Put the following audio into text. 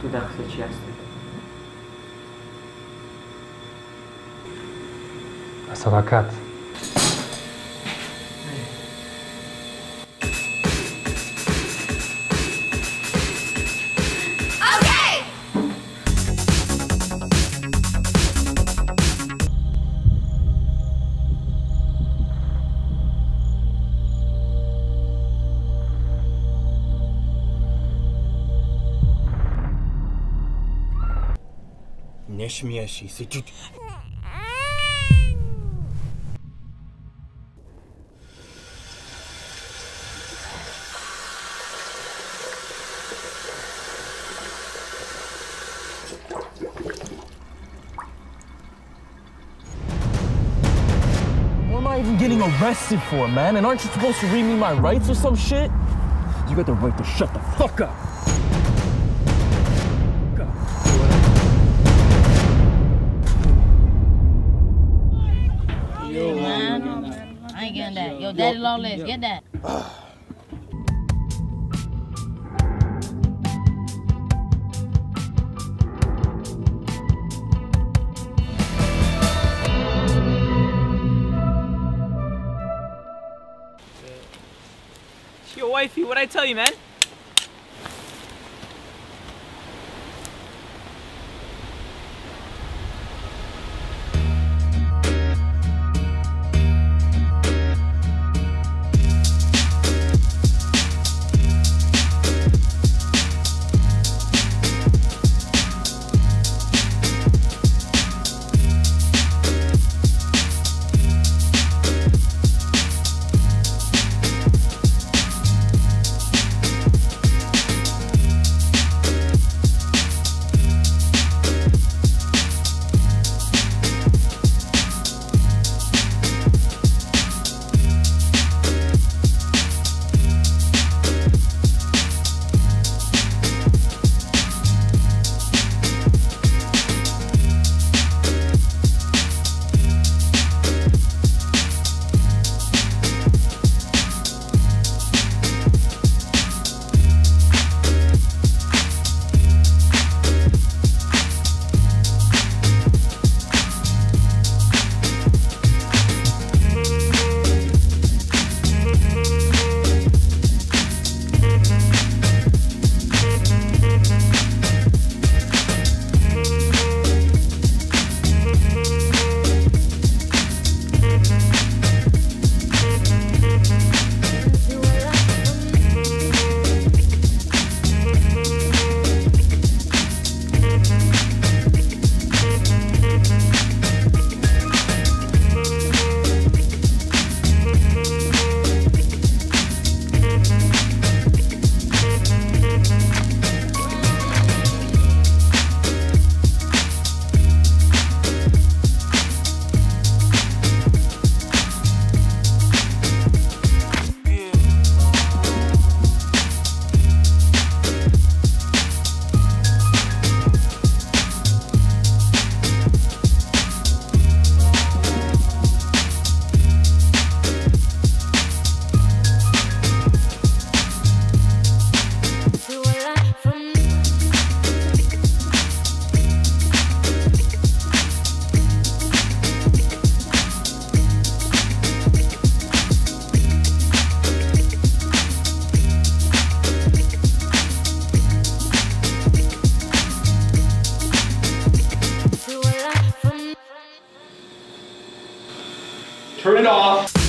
estudar chcecie jasne. Sadakat. Nie śmiej się, ty. What am I even getting arrested for, man? And aren't you supposed to read me my rights or some shit? You got the right to shut the fuck up. Yo, man. I ain't getting that. Yo, daddy lawless, get that. Yo, wifey, what'd I tell you, man? Turn it off.